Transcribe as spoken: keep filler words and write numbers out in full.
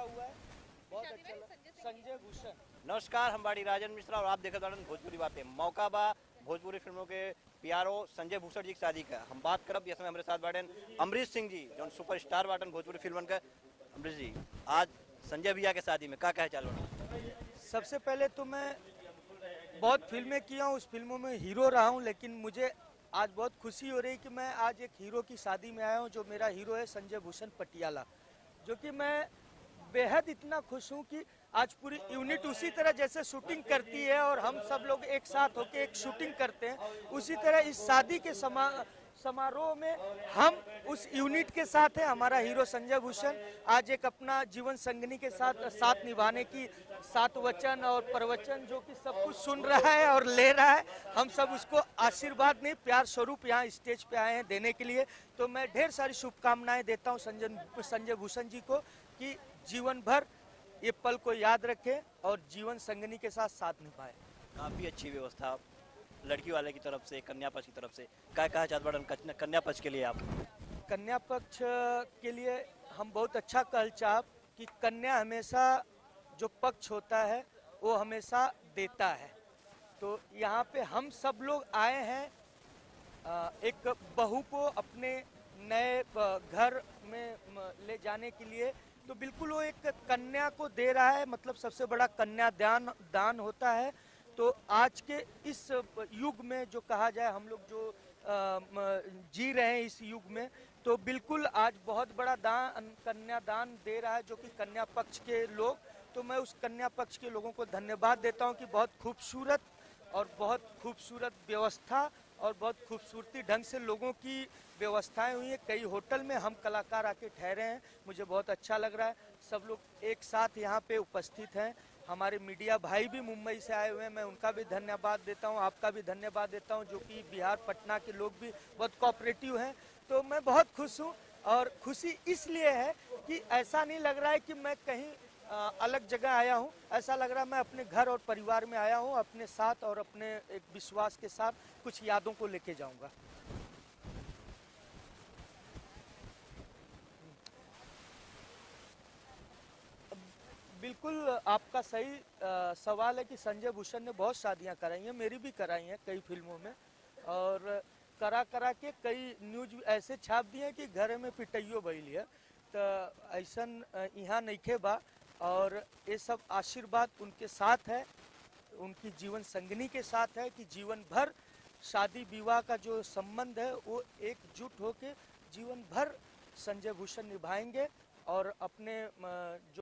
हुआ है, बहुत अच्छा लगा। संजय भूषण। नमस्कार, हम बाड़ी राजन मिश्रा और आप देख रहे हैं भोजपुरी बातें। मौका बा भोजपुरी फिल्मों के पीआरओ संजय भूषण जी की शादी का हम बात करब। इसमें हमारे साथ बाटन अमरीश सिंह जी जो सुपर स्टार बाटन भोजपुरी फिल्मन का। अमरीश जी, आज संजय भैया के शादी में क्या कहे चालू? सबसे पहले तो मैं बहुत फिल्में किया हूँ, उस फिल्मों में हीरो रहा हूँ, लेकिन मुझे आज बहुत खुशी हो रही है कि मैं आज एक हीरो की शादी में आया हूँ। जो मेरा हीरो है संजय भूषण पटियाला, जो कि मैं बेहद इतना खुश हूँ कि आज पूरी यूनिट उसी तरह जैसे शूटिंग करती है और हम सब लोग एक साथ होकर एक शूटिंग करते हैं, उसी तरह इस शादी के समा समारोह में हम उस यूनिट के साथ हैं। हमारा हीरो संजय भूषण आज एक अपना जीवन संगिनी के साथ साथ निभाने की सात वचन और प्रवचन जो कि सब कुछ सुन रहा है और ले रहा है। हम सब उसको आशीर्वाद नहीं, प्यार स्वरूप यहाँ स्टेज पे आए हैं देने के लिए। तो मैं ढेर सारी शुभकामनाएं देता हूँ संजय संजय भूषण जी को कि जीवन भर ये पल को याद रखें और जीवन संगिनी के साथ साथ निभाए। काफ़ी अच्छी व्यवस्था लड़की वाले की तरफ से, कन्या पक्ष की तरफ से। क्या कहा चाहते बड़न कन्या पक्ष के लिए? आप कन्या पक्ष के लिए हम बहुत अच्छा कहल चाहब कि कन्या हमेशा जो पक्ष होता है वो हमेशा देता है। तो यहाँ पे हम सब लोग आए हैं एक बहू को अपने नए घर में ले जाने के लिए। तो बिल्कुल वो एक कन्या को दे रहा है, मतलब सबसे बड़ा कन्यादान दान होता है। तो आज के इस युग में जो कहा जाए, हम लोग जो जी रहे हैं इस युग में, तो बिल्कुल आज बहुत बड़ा दान कन्यादान दे रहा है जो कि कन्या पक्ष के लोग। तो मैं उस कन्या पक्ष के लोगों को धन्यवाद देता हूं कि बहुत खूबसूरत और बहुत खूबसूरत व्यवस्था और बहुत खूबसूरती ढंग से लोगों की व्यवस्थाएं हुई है। कई होटल में हम कलाकार आके ठहरे हैं, मुझे बहुत अच्छा लग रहा है। सब लोग एक साथ यहाँ पे उपस्थित हैं। हमारे मीडिया भाई भी मुंबई से आए हुए हैं, मैं उनका भी धन्यवाद देता हूँ, आपका भी धन्यवाद देता हूँ, जो कि बिहार पटना के लोग भी बहुत कोऑपरेटिव हैं। तो मैं बहुत खुश हूँ और खुशी इसलिए है कि ऐसा नहीं लग रहा है कि मैं कहीं आ, अलग जगह आया हूँ। ऐसा लग रहा है मैं अपने घर और परिवार में आया हूँ, अपने साथ और अपने एक विश्वास के साथ कुछ यादों को लेके जाऊँगा। बिल्कुल आपका सही आ, सवाल है कि संजय भूषण ने बहुत शादियां कराई हैं, मेरी भी कराई हैं कई फिल्मों में, और करा करा के कई न्यूज ऐसे छाप दिए कि घर में पिटाइयो भइल है। तो ऐसा यहाँ नइखे बा और ये सब आशीर्वाद उनके साथ है, उनकी जीवन संगिनी के साथ है कि जीवन भर शादी विवाह का जो संबंध है वो एकजुट होके जीवन भर संजय भूषण निभाएंगे और अपने जो